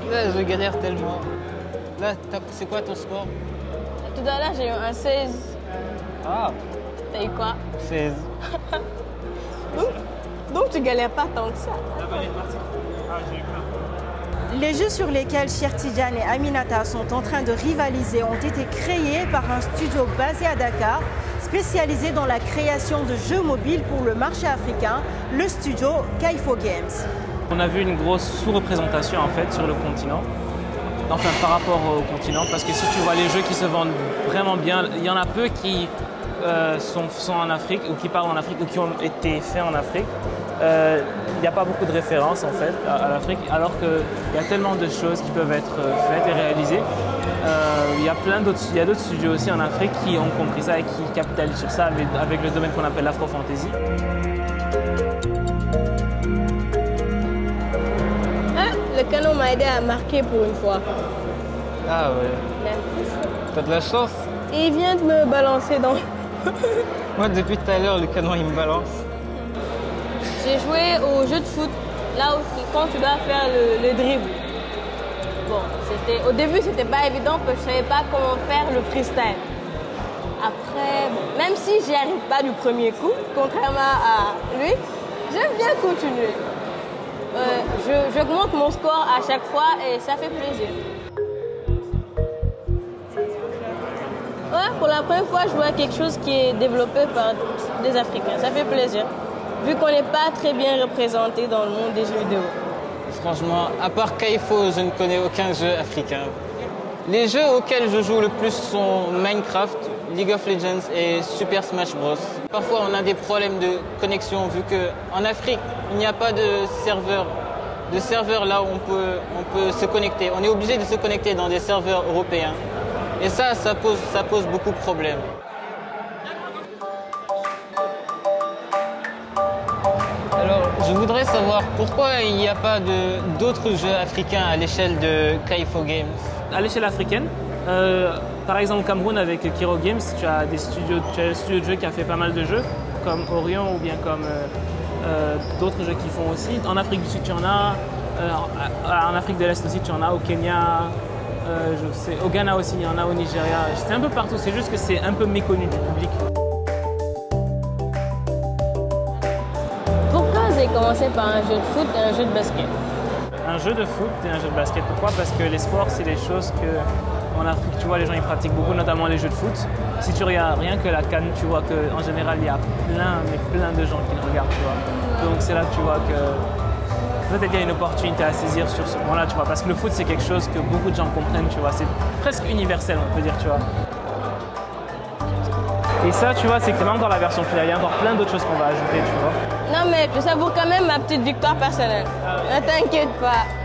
Là, je galère tellement. Là, c'est quoi ton score? Tout à l'heure, j'ai eu un 16. Ah, T'as eu quoi? 16. Donc tu galères pas tant que ça. Les jeux sur lesquels Cheikh Tidiane et Aminata sont en train de rivaliser ont été créés par un studio basé à Dakar, spécialisé dans la création de jeux mobiles pour le marché africain, le studio Kaifo Games. On a vu une grosse sous-représentation en fait sur le continent, enfin par rapport au continent, parce que si tu vois les jeux qui se vendent vraiment bien, il y en a peu qui sont en Afrique ou qui parlent en Afrique ou qui ont été faits en Afrique. Il n'y a pas beaucoup de références en fait à l'Afrique, alors qu'il y a tellement de choses qui peuvent être faites et réalisées. Il y a d'autres studios aussi en Afrique qui ont compris ça et qui capitalisent sur ça avec le domaine qu'on appelle l'afro-fantasy. Le canon m'a aidé à marquer pour une fois. Ah ouais. T'as de la chance. Et il vient de me balancer dans... Moi, depuis tout à l'heure, le canon, il me balance. J'ai joué au jeu de foot, là où quand tu dois faire le dribble. Bon, au début, c'était pas évident parce que je savais pas comment faire le freestyle. Après, bon, même si j'y arrive pas du premier coup, contrairement à lui, j'aime bien continuer. J'augmente mon score à chaque fois et ça fait plaisir. Ouais, pour la première fois, je vois quelque chose qui est développé par des Africains. Ça fait plaisir, vu qu'on n'est pas très bien représenté dans le monde des jeux vidéo. Franchement, à part Kaifo, je ne connais aucun jeu africain. Les jeux auxquels je joue le plus sont Minecraft, League of Legends et Super Smash Bros. Parfois, on a des problèmes de connexion, vu qu'en Afrique, il n'y a pas de serveur là où on peut se connecter. On est obligé de se connecter dans des serveurs européens. Et ça pose beaucoup de problèmes. Alors, je voudrais savoir pourquoi il n'y a pas d'autres jeux africains à l'échelle de Kaifo Games. À l'échelle africaine, par exemple au Cameroun avec Kiro Games, tu as un studio de jeux qui a fait pas mal de jeux, comme Orion ou bien comme d'autres jeux qui font aussi. En Afrique du Sud, tu en as. En Afrique de l'Est aussi, tu en as. Au Kenya, au Ghana aussi, il y en a. Au Nigeria. C'est un peu partout, c'est juste que c'est un peu méconnu du public. Pourquoi j'ai commencé par un jeu de foot et un jeu de basket? Un jeu de foot et un jeu de basket. Pourquoi? Parce que les sports, c'est des choses que en Afrique, tu vois, les gens ils pratiquent beaucoup, notamment les jeux de foot. Si tu regardes rien que la CAN, tu vois qu'en général, il y a plein de gens qui le regardent, tu vois. Donc c'est là que tu vois que peut-être il y a une opportunité à saisir sur ce point-là, tu vois. Parce que le foot, c'est quelque chose que beaucoup de gens comprennent, tu vois. C'est presque universel, on peut dire, tu vois. Et ça, tu vois, c'est que même dans la version finale, il y a encore plein d'autres choses qu'on va ajouter, tu vois. Non mais je savoure quand même ma petite victoire personnelle. Ne t'inquiète pas.